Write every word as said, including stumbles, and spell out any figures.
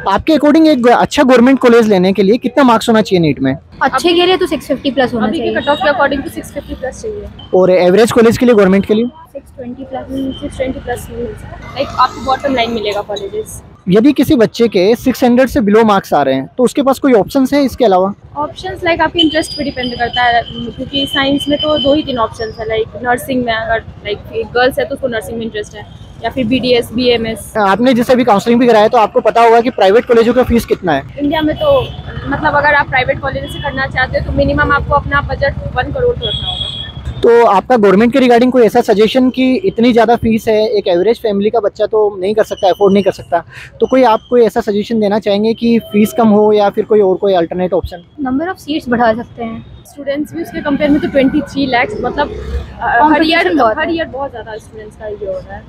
आपके अकॉर्डिंग एक अच्छा गवर्नमेंट कॉलेज लेने के लिए कितना मार्क्स होना चाहिए नीट में? अच्छे के लिए तो छह सौ पचास प्लस होना अभी के चाहिए। कट ऑफ के अकॉर्डिंग तो छह सौ पचास प्लस चाहिए। और एवरेज कॉलेज के लिए, गवर्नमेंट के लिए? छह सौ बीस प्लस छह सौ बीस प्लस मिल सकता है। लाइक आपको बॉटम लाइन मिलेगा कॉलेजेस। यदि किसी बच्चे के छह सौ से बिलो मार्क्स आ रहे हैं तो उसके पास कोई ऑप्शंस है इसके अलावा? ऑप्शंस लाइक आपके इंटरेस्ट पे डिपेंड करता है, क्योंकि साइंस में तो दो ही तीन ऑप्शंस है। लाइक नर्सिंग में अगर लाइक गर्ल्स है तो उसको नर्सिंग में इंटरेस्ट है, या फिर B D S, B M S. आपने जैसे अभी काउंसलिंग भी कराया तो आपको पता होगा कि प्राइवेट कॉलेजों का फीस कितना है इंडिया में। तो मतलब अगर आप प्राइवेट कॉलेज से करना चाहते हो तो मिनिमम आपको अपना बजट वन करोड़ तो रखना होगा। तो आपका गवर्नमेंट के रिगार्डिंग कोई ऐसा सजेशन कि इतनी ज़्यादा फीस है, एक एवरेज फैमिली का बच्चा तो नहीं कर सकता, अफोर्ड नहीं कर सकता, तो कोई आप कोई ऐसा सजेशन देना चाहेंगे कि फीस कम हो या फिर कोई और कोई alternate option? Number of seats बढ़ा सकते हैं। स्टूडेंट्स भी उसके कंपेयर में तो तेईस लाख, मतलब हर ईयर हर ईयर बहुत ज़्यादा स्टूडेंट्स का ये हो रहा है।